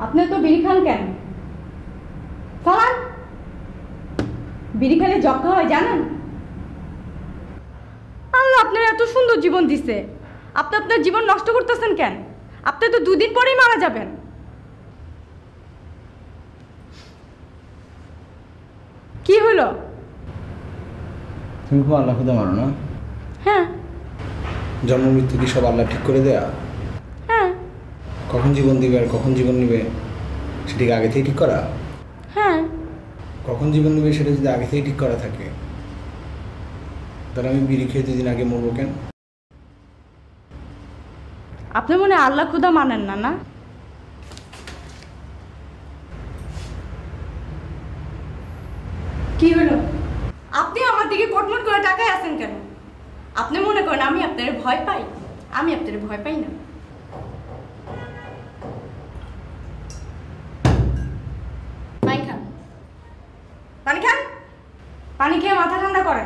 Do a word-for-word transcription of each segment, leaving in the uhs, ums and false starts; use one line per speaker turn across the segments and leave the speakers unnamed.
আপনি তো বিড়ি খান কেন? ফালান। বিড়ি খেলে যক্ষা হয় জানেন? আল্লাহ আপনার এত সুন্দর জীবন দিছে, আপনি আপনার জীবন নষ্ট করতেছেন কেন? আপনি তো দুদিন পরেই মারা যাবেন। কি হলো?
তুমি খুব আল্লাহ খুদা মানো না?
হ্যাঁ।
জন্ম মৃত্যু কি সব আল্লাহ ঠিক করে দেয়া?
হ্যাঁ।
কখন জীবন দিবে আর কখন জীবন নিবে সেটাকে আগে থেকে ঠিক করা?
হ্যাঁ।
কখন জীবন নিবে সেটা যদি আগে থেকে ঠিক করা থাকে তাহলে আমি বিড়ি খেয়ে দুদিন আগে মরবো কেন?
আপনি মনে হয় আল্লাহ খুদা মানেন না, না? কি হলো? আপনি আমার দিকে কটমট করে টাকায় আছেন কেন? আপনি মনে করেন আমি আপনার ভয় পাই? আমি আপনার ভয় পাই না। পানি খান, পানি খান, পানি খেয়ে মাথা ঠান্ডা করেন।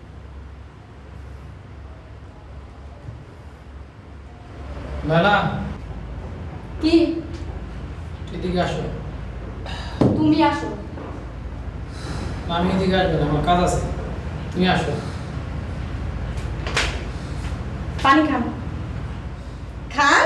না
কি?
এদিকে আসো।
তুমি আসো।
আমি এদিকে আসবে না, আমার কাজ আছে, তুমি আসো।
পানি খান, খান।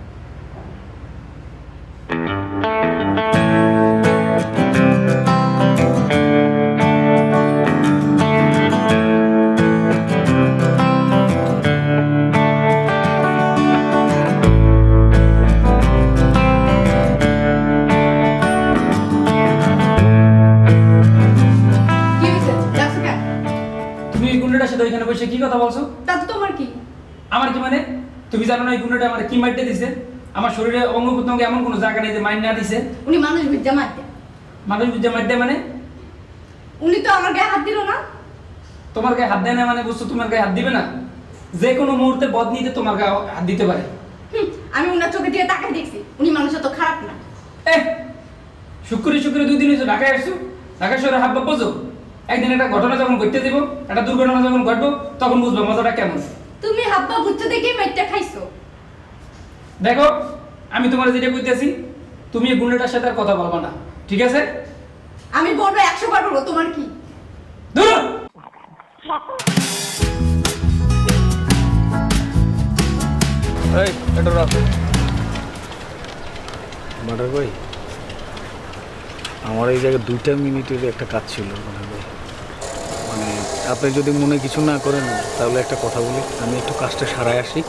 এখানে বসে কি কথা বলছো?
তাতে তোমার কি?
আমার কি মানে? তুমি জানো না এই গুন্ডাটা আমার কি মাইরতে দিছে? আমার শরীরে অঙ্গ প্রত্যঙ্গে এমন কোনো জায়গা নেই যে মাইর না দিছে।
উনি মানুষ বিদ্যা মারতে।
মানুষ বিদ্যা মারতে মানে?
উনি তো আমার গায়ে হাত দিল না।
তোমার গায়ে হাত দেয় না মানে বুঝছো তোমার গায়ে হাত দিবে না? যে কোনো মুহূর্তে বদনিতে তোমার গায়ে হাত দিতে পারে।
হুম, আমি উনার চোখে দিয়ে তাকাই দেখছি, উনি মানুষ তো খারাপ না।
এ শুক্রে শুক্রে দুই দিন হয়েছে ঢাকায় আসছো, ঢাকা শহরে হাত বাপ্পছো। একদিন একটা ঘটনা যখন ঘটতে দিব, একটা দুর্ঘটনা যখন ঘটবো তখন বুঝবো মজাটা কেমন।
তুমি হাব্বা বুঝতে দেখে মেটটা খাইছো।
দেখো আমি তোমার যেটা কইতেছি, তুমি এই গুন্ডাটার সাথে আর কথা বলবা না, ঠিক আছে?
আমি বলবো একশো বার বলবো, তোমার কি?
ধরো
এই এটা রাখ মার্ডার ভাই। আমার এই জায়গায় দুইটা মিনিটের একটা কাজ ছিল মানে মানে আপনি যদি মনে কিছু না করেন তাহলে একটা কথা বলি, আমি একটু কাজটা সারায় আসি।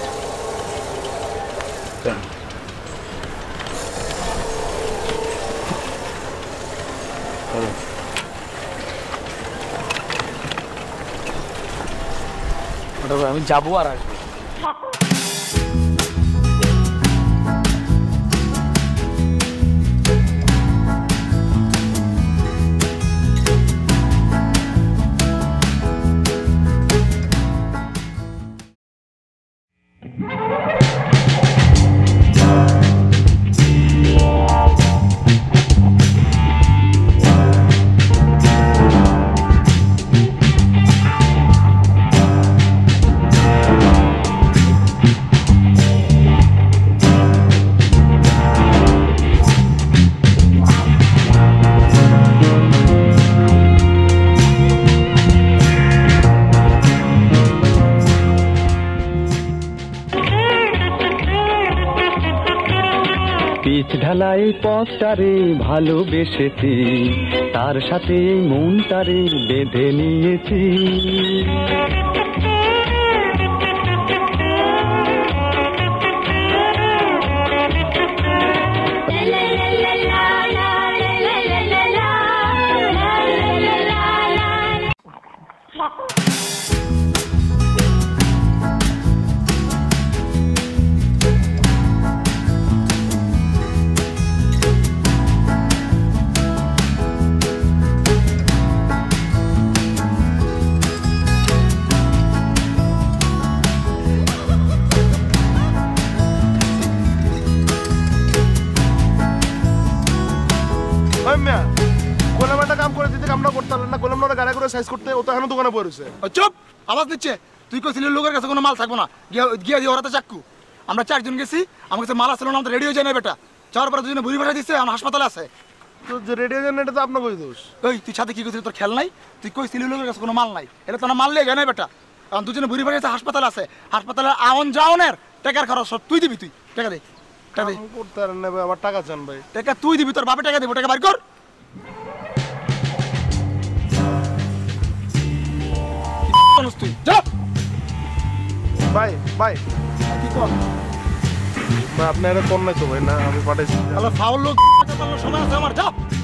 আমি যাবো আর আসবো।
ঢালাই পথটারে ভালোবেসেছি, তার সাথে মনটারে বেঁধে নিয়েছি।
চুপ, আওয়াজ দিচ্ছে। তুই কইছিলি লোকের কাছে কোনো মাল থাকবো না, গিয়া দিয়ে ওরা তো চাক্কু। আমরা চারজন গেছি, আমার কাছে মাল আসছিল না, রেডি হয়ে যায় না বেটা। যাওয়ার পরে দুজনে বুড়ি ভাষা দিচ্ছে আমার হাসপাতালে আছে।
তো যে রেডিও জেনারেটর তো আপনার কই দোষ?
ওই তুই সাথে কি করছিস, তোর খেয়াল নাই? তুই কই সিলি লোকের কাছে কোনো মাল নাই, এটা তো না মারলে গেনে বেটা। কারণ দুজনে বুড়ি ভাষা হাসপাতালে আছে, হাসপাতালে আউন যাওনের টাকার খরচ সব তুই দিবি, তুই টাকা দে টাকা দে
কাম করতে পারেন না ভাই, আমার টাকা চান ভাই।
টাকা তুই দিবি, তোর বাপে টাকা দিব, টাকা বার কর। তুই যা
ভাই ভাই
কি কর
ভাই, আপনি এটা কোন নাই তো ভাই? না আমি পাঠাইছি।
তাহলে ফাউল লোক সময় আছে আমার, যা।